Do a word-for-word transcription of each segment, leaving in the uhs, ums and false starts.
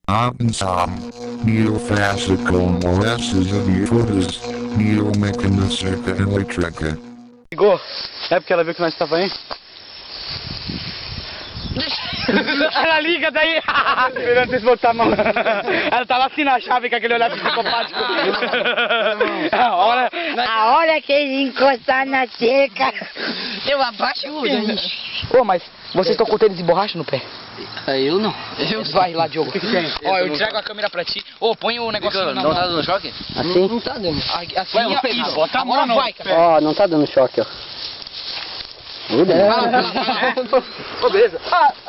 Abensam, neofascical moléstias avifuras, neomecânica elétrica. Ligou? É porque ela viu que nós estávamos aí? Ela liga daí! Esperando vocês botar a mão. Ela tava assim na chave com aquele olhar psicopático. A hora, A hora que ele encostar na cerca, Eu abaixo o Ô, mas vocês estão com tênis de borracha no pé? Eu não. Eu Vai lá, Diogo. O que, que tem? Ó, eu entrego a câmera pra ti. Ô, põe o negócio na Não mão. tá dando choque? Assim? Não tá dando. Assim, Vai, ó, vai, isso. bota a Agora mão, vai, cara. Ó, não tá dando choque, ó. Ô, beleza.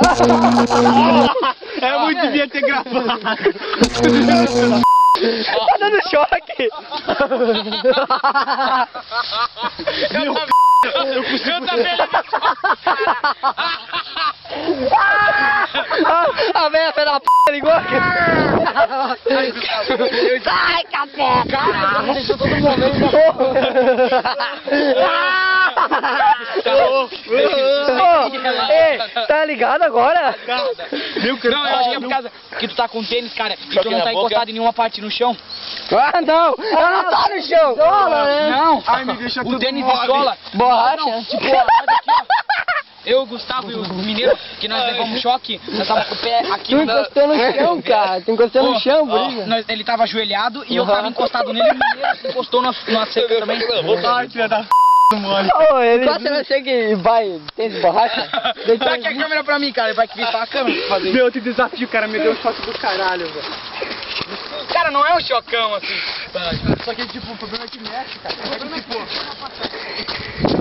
É muito devia ter gravado. Tá dando choque. Eu também. A velha pé da p ligou aqui. sai, café! Caralho, deixou todo momento. Ei, tá ligado agora? Não, eu acho que é por causa que tu tá com tênis, cara, e tu não tá encostado em nenhuma parte no chão. Ah, não! Ela não tá no chão! Não! Ai, me deixa o tudo tênis mole. de sola. Borracha? Não, tipo, ó, olha aqui, ó. Eu, o Gustavo e o mineiro, que nós levamos um choque, nós tava com o pé aqui Tu no... encostou no chão, cara. Tu encostou no Ó, chão, por ó, isso. nós- ele tava ajoelhado e eu tava encostado nele e o mineiro se encostou na, na seca também. Ai, filha da p, mole. Ô, ele... Encosta na seca e vai... Tem de borracha? Dá aqui a câmera pra mim, cara, vai que vir pra a câmera pra fazer. Meu, que desafio, cara. Me deu um choque do caralho, velho. Cara, não é um chocão assim. Só que, tipo, o problema é que mexe, cara. É que, tipo...